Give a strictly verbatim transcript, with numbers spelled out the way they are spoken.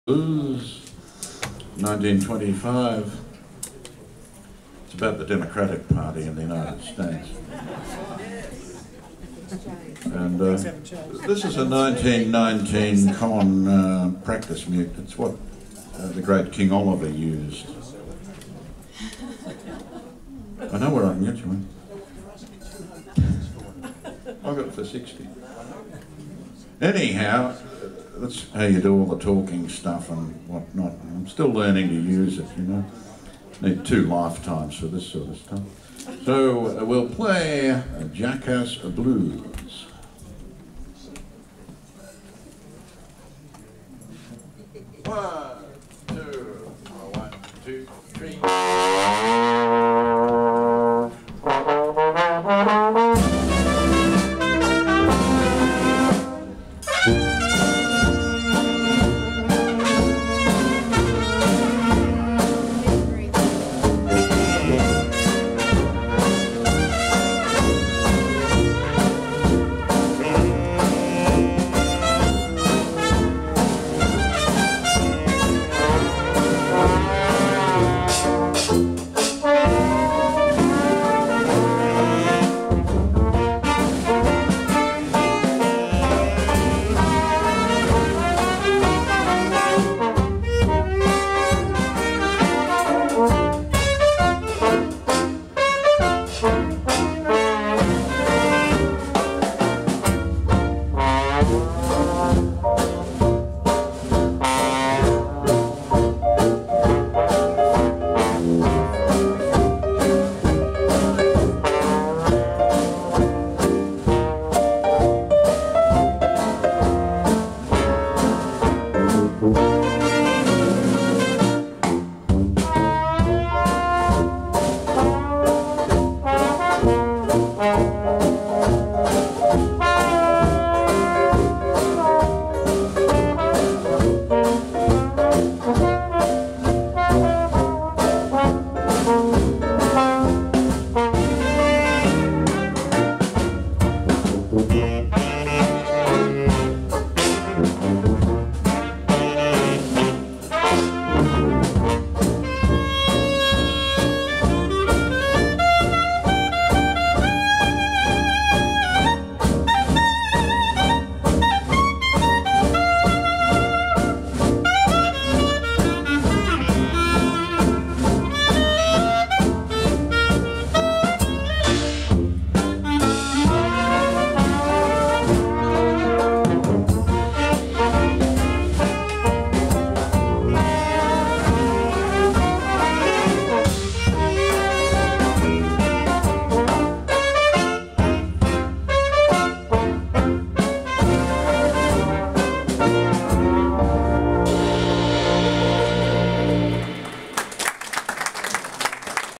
Blues, nineteen twenty-five. It's about the Democratic Party in the United States. And uh, this is a nineteen nineteen common uh, practice mute. It's what uh, the great King Oliver used. I know where I can get you one. I got it for sixty. Anyhow, that's how you do all the talking stuff and whatnot. I'm still learning to use it, you know. Need two lifetimes for this sort of stuff. So uh, we'll play a Jackass blues. One, two, one, two, three.